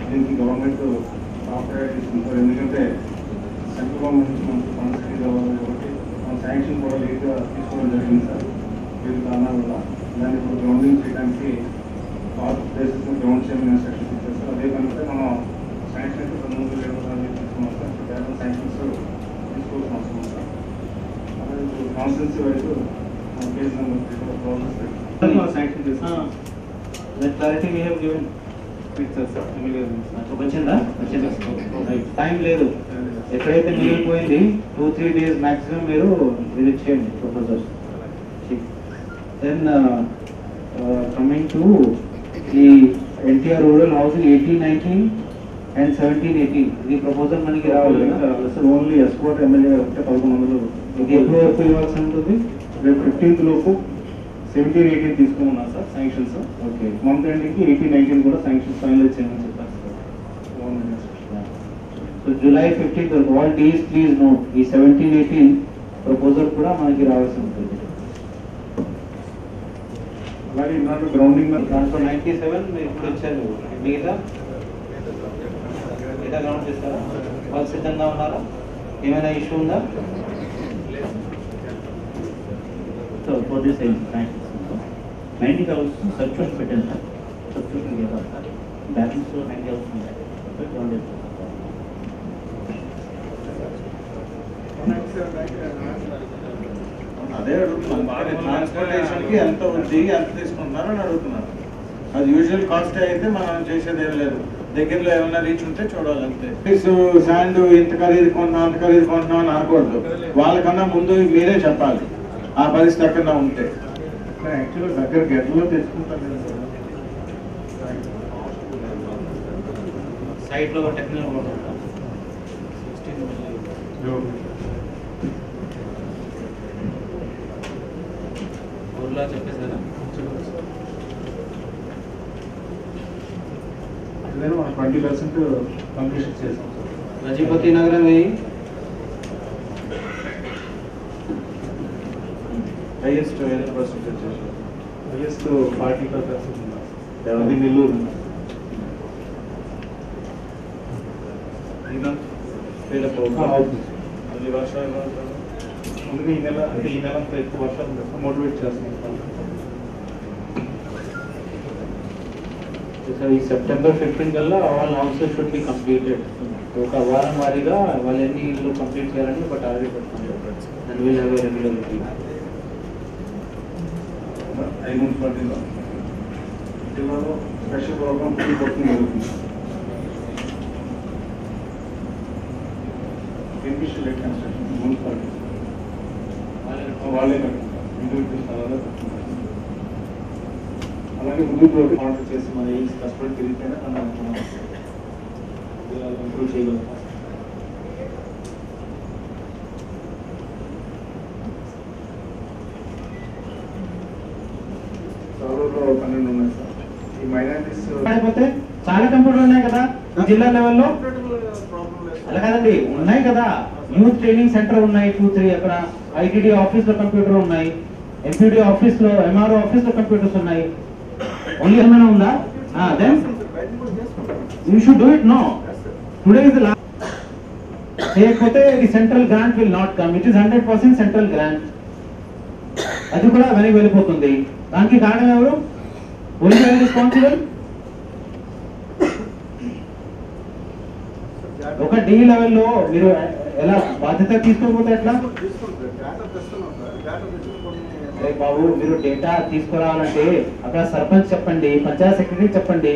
దీనికి government operate తీసుకుంటారు. ఎందుకంటే సెంట్రల్ గవర్నమెంట్ మనకు ఫండ్స్ కావాలి కాబట్టి మన శాంక్షన్ కూడా లేట్గా తీసుకోవడం జరిగింది సార్. వీరి కారణాల వల్ల దాన్ని ఇప్పుడు గ్రౌండింగ్ చేయడానికి పార్ట్ ప్లేసెస్ గ్రౌండ్ చేయమని ఇన్స్ట్రక్షన్స్ ఇచ్చారు సార్. అదే కనుక మనం శాంక్షన్ అయితే 9,700 తీసుకున్నాం సార్. కేవలం శాంక్షన్స్ తీసుకోవాల్సిన అవసరం ఉంది సార్. అలాగే ఇప్పుడు కాన్స్టిట్యున్సీ వైపు కేసు నెంబర్ ప్రాసెస్ శాంక్షన్ చేస్తాం. క్లారిటీ వీ హ్యావ్ గివెన్ వచ్చిందా టైం లేదు. ఎక్కడైతే మిగిలిపోయింది 2-3 days మ్యాక్సిమం మీరు విజిట్ చేయండి ప్రపోజల్స్. దెన్ కమింగ్ టు ఈ ఎన్టీఆర్ రూరల్ హౌసింగ్ 18-19 and 17-18 ఇది ప్రపోజల్ మనకి రావాలి కదా. అసలు ఓన్లీ ఎస్కోట్ ఎమ్మెల్యే అంటే 1100. ఇది ఎప్పుడు వరకు ఇవ్వాల్సి ఉంటుంది? రేపు 15th లోపు 17-18 తీసుకున్నాం సార్ శాంక్షన్స్. ఓకే, మంత్ ఎండింగ్కి 18-19 కూడా శాంక్షన్స్ ఫైనలైజ్ చేయమని చెప్పారు sir. So July 15th all days please note ఈ 17-18 ప్రపోజల్ కూడా మనకి రావాల్సి ఉంటుంది. అలాగే ఇన్నాళ్ళు గ్రౌండింగ్ దాంట్లో 97 మీరు ఇప్పుడు వచ్చారు. మిగతా గ్రౌండ్ చేస్తారా? వాళ్ళు సిద్ధంగా ఉన్నారా? ఏమైనా ఇష్యూ ఉందా? So for this sanctions, 90,000 subscription పెట్టాను సార్. సబ్స్క్రిప్షన్ చేయాలి సార్. బ్యాలెన్స్ 90,000 అదే అడుగుతున్నాను. ట్రాన్స్పోర్టేషన్కి ఎంత ఉంది, ఎంత తీసుకుంటున్నారు అని అడుగుతున్నారు. అది యూజువల్ కాస్ట్ అయితే మనం చేసేది ఏం లేదు. దగ్గరలో ఏమైనా రీచ్ ఉంటే చూడాలి అంతే. శాండ్ ఇంత ఖరీదు కొంటున్నాం, అంత ఖరీదు కొంటున్నాం అని అనకూడదు. వాళ్ళకన్నా ముందు మీరే చెప్పాలి ఆ పరిస్థితి ఎక్కడ ఉంటే. యాక్చువల్గా దగ్గర గెట్లో తెచ్చుకుంటారు సైట్లో టెక్నికల్ ఊర్లో చెప్పేసారా? 20% కంప్లీషన్ చేసాం సార్. రజపతి నగరం వెయ్యి హైయెస్ట్ 8% చేసాం. హైయెస్ట్ 45% అది నెల్లూరు. అది వర్షాలు అందుకే ఈ నెల అంటే ఈ నెల అంతా ఎక్కువ వర్షాలు మోటివేట్ చేస్తున్నాం. ఈ September 15 కల్లా all houses should be completed. ఒక వారం వారీగా వాళ్ళు ఎన్ని ఇల్లు కంప్లీట్ చేయాలని ఒక టార్గెట్ పెట్టుకుంటారు. And will have a regularity. మున్సిపాలిటీలో జిల్లాలో స్పెషల్ ప్రోగ్రామ్ వర్కింగ్ జరుగుతుంది. ఎఫిషియల్ కన్స్ట్రక్షన్ మున్సిపాలిటీ వాళ్ళే కట్టుకుంటారు. ఇండివిజువల్ స్థలాల్లో కట్టుకుంటారు. అలాగే ముందుకు ఆర్డర్ చేసి మన ఏం కష్టపడి తిరిగితేనే మనం ఇంప్రూవ్ చేయగలుగుతాం. సౌరూరులో 12 ఉన్నాయి సార్. ఈ మైనారిటీస్ చాలా కంప్యూటర్లు ఉన్నాయి కదా జిల్లా లెవెల్లో. అలా కాదండి, ఉన్నాయి కదా. యూత్ ట్రైనింగ్ సెంటర్ ఉన్నాయి 2-3 అక్కడ. ఐటీడీ ఆఫీస్ లో కంప్యూటర్ ఉన్నాయి. ఎంపీడీ ఆఫీస్ లో, ఎంఆర్ఓ ఆఫీస్ లో కంప్యూటర్స్ ఉన్నాయి. ఓన్లీ ఏమైనా ఉందా? Then you should do it. No, today is the last. చేయకపోతే the central grant will not come. It is 100% central grant. అది కూడా వెనక్కి వెళ్ళిపోతుంది. దానికి కారణం ఎవరు? Only responsible. ఒక డి లెవెల్లో మీరు ఎలా బాధ్యత తీసుకోకపోతే ఎట్లా? బాబు, మీరు డేటా తీసుకురావాలంటే అక్కడ సర్పంచ్ చెప్పండి, పంచాయత్ సెక్రటరీ చెప్పండి.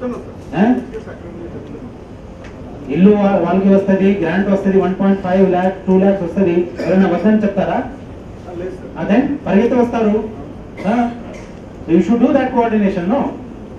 ఇల్లు వాళ్ళకి వస్తుంది, గ్రాంట్ వస్తుంది, 1.5 lakh 2 lakhs వస్తుంది. ఎవరైనా వస్తుందని చెప్తారా? అదే పరిగెత్తి వస్తారు. You should do that coordination. No,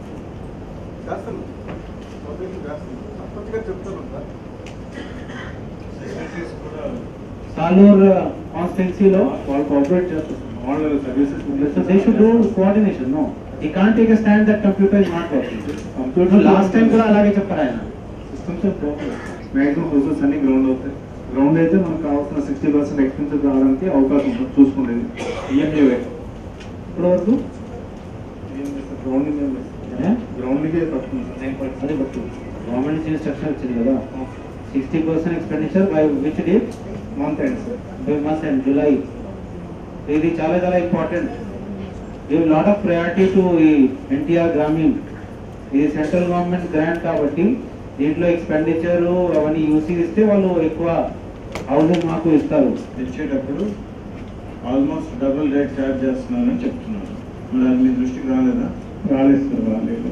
Saluru కాన్స్టిట్యున్సీలో వాళ్ళు కోఆపరేట్ చేస్తారు. వాళ్ళ services they should do coordination. No, he can't take a stand that computer is not working. Computer last time కూడా అలాగే చెప్పారు ఆయన. సిస్టమ్స్ మ్యాక్సిమం ప్రాసెస్ అన్ని గ్రౌండ్ అవుతాయి. గ్రౌండ్ అయితే మనకు కావాల్సిన 60% ఎక్స్పెన్సెస్ రావడానికి అవకాశం ఉంటుంది చూసుకునేది. ఈఎంఏ ఇప్పుడు వరకు గ్రౌండింగే తక్కువ. అది బట్టి గవర్నమెంట్ నుంచి ఇన్స్ట్రక్షన్ వచ్చింది కదా 60% expenditure by which date month end sir. By month and July. ఇది చాలా చాలా important. Give lot of priority to ఈ ఎన్టీఆర్ గ్రామీణ్. ఇది సెంట్రల్ గవర్నమెంట్ గ్రాంట్ కాబట్టి దీంట్లో ఎక్స్పెండిచర్ అవన్నీ యూసీ ఇస్తే వాళ్ళు ఎక్కువ హౌసింగ్ మాకు ఇస్తారు. తెచ్చేటప్పుడు ఆల్మోస్ట్ డబుల్ రేట్ ఛార్జ్ చేస్తున్నారని చెప్తున్నారు. మరి అది మీ దృష్టికి రాలేదా? రాలేదు సార్, రాలేదు.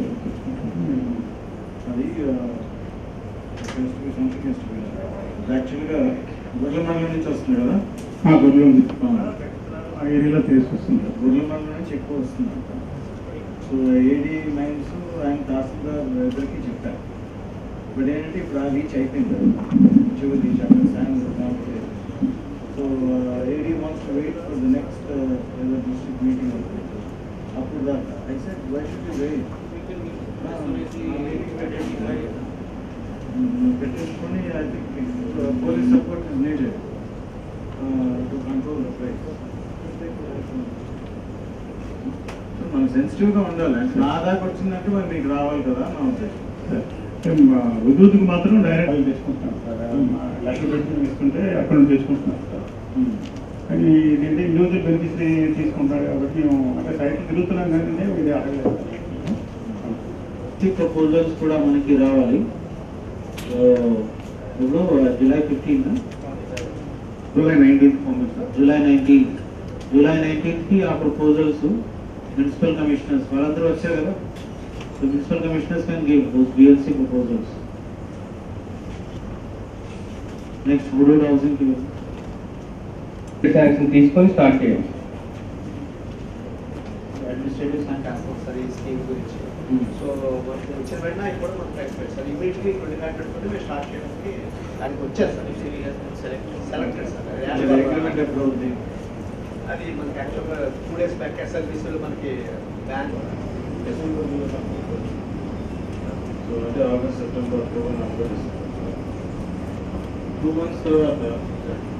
అది యాక్చువల్గా గుర్ల మండలం నుంచి వస్తుంది కదా, గొర్రెలు ఆ ఏరియాలో తీసుకొస్తుంది. గుర్ల మండలం నుంచి ఎక్కువ వస్తుంది. సో ఏడీ మైన్స్ ఆయన తహసీల్దార్ ఇద్దరికి చెప్పారు. బట్ ఏంటంటే ఇప్పుడు ఆ రీచ్ అయిపోయింది చివరి so AD wants wait for the next district meeting అవుతుంది. అప్పుడు దాకా I said why should you wait పెట్టేసుకొని I think police support is needed to control the price. మనం సెన్సిటివ్గా ఉండాలి. అంటే నా దాకా వచ్చిందంటే మరి మీకు రావాలి కదా నా ఉద్దేశం. విద్యుత్కి మాత్రం డైరెక్ట్ తీసుకుంటున్నాం సార్. లక్ష పెట్టి తీసుకుంటే అక్కడ నుంచి తీసుకుంటున్నాం సార్. కానీ ఇదేంటి ఇండివిజువల్ బెనిఫిట్స్ తీసుకుంటారు కాబట్టి మేము అంటే సైట్ తిరుగుతున్నాం కానీ ఇది అడగలేదు. ప్రపోజల్స్ కూడా మనకి రావాలి. ఇప్పుడు జూలై 15 జూలై 19th పంపిస్తాం. జూలై 19th ఆ ప్రపోజల్స్ మున్సిపల్ కమిషనర్స్ వాళ్ళందరూ వచ్చారు కదా. So municipal commissioners can give those BLC proposals. Next Hudhud housing కి యాక్షన్ తీసుకొని స్టార్ట్ చేయండి. అడ్మినిస్ట్రేటివ్ సార్ ఈ స్కీమ్ గురించి. సో మనకి వచ్చిన వెంటనే ఇప్పుడు మనకు ఎక్స్పెక్ట్ సార్ ఇమీడియట్లీ 25 పెట్టుకుంటే మేము స్టార్ట్ చేయడానికి దానికి వచ్చారు సార్. Selected sir. అగ్రిమెంట్ ఎప్పుడు అవుతుంది? అది మనకి యాక్చువల్గా 2 days బ్యాక్ ఎస్ఎల్బీసీలో మనకి బ్యాన్ సో అంటే August, September, October, November, 2 months తర్వాత